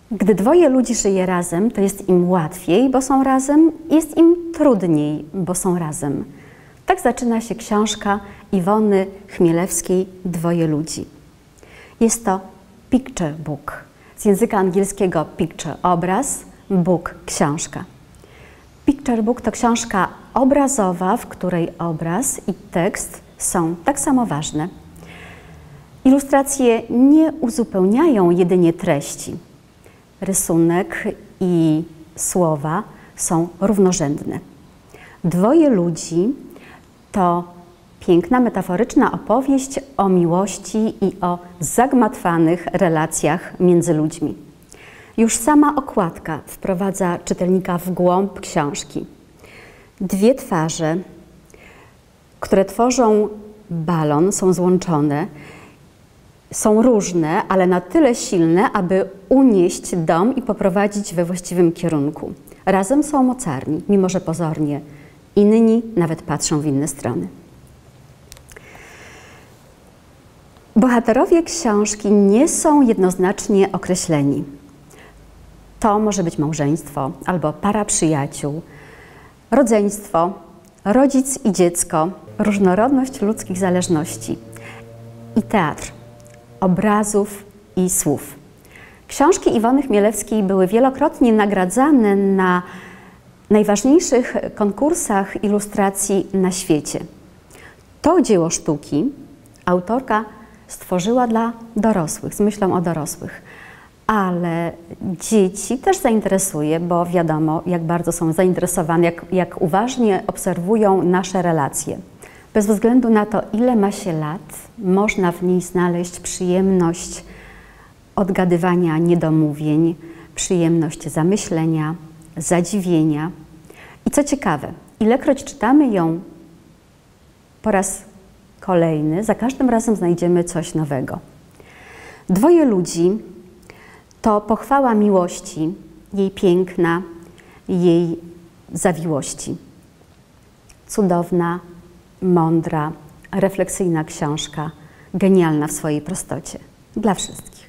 Gdy dwoje ludzi żyje razem, to jest im łatwiej, bo są razem, jest im trudniej, bo są razem. Tak zaczyna się książka Iwony Chmielewskiej Dwoje ludzi. Jest to picture book. Z języka angielskiego picture – obraz, book – książka. Picture book to książka obrazowa, w której obraz i tekst są tak samo ważne. Ilustracje nie uzupełniają jedynie treści. Rysunek i słowa są równorzędne. Dwoje ludzi to piękna, metaforyczna opowieść o miłości i o zagmatwanych relacjach między ludźmi. Już sama okładka wprowadza czytelnika w głąb książki. Dwie twarze, które tworzą balon, są złączone, są różne, ale na tyle silne, aby unieść dom i poprowadzić we właściwym kierunku. Razem są mocarni, mimo że pozornie inni nawet patrzą w inne strony. Bohaterowie książki nie są jednoznacznie określeni. To może być małżeństwo albo para przyjaciół, rodzeństwo, rodzic i dziecko, różnorodność ludzkich zależności i teatr obrazów i słów. Książki Iwony Chmielewskiej były wielokrotnie nagradzane na najważniejszych konkursach ilustracji na świecie. To dzieło sztuki autorka stworzyła dla dorosłych, z myślą o dorosłych. Ale dzieci też zainteresuje, bo wiadomo, jak bardzo są zainteresowane, jak uważnie obserwują nasze relacje. Bez względu na to, ile ma się lat, można w niej znaleźć przyjemność odgadywania niedomówień, przyjemność zamyślenia, zadziwienia. I co ciekawe, ilekroć czytamy ją po raz kolejny, za każdym razem znajdziemy coś nowego. Dwoje ludzi to pochwała miłości, jej piękna, jej zawiłości. Cudowna, mądra, refleksyjna książka, genialna w swojej prostocie. Dla wszystkich.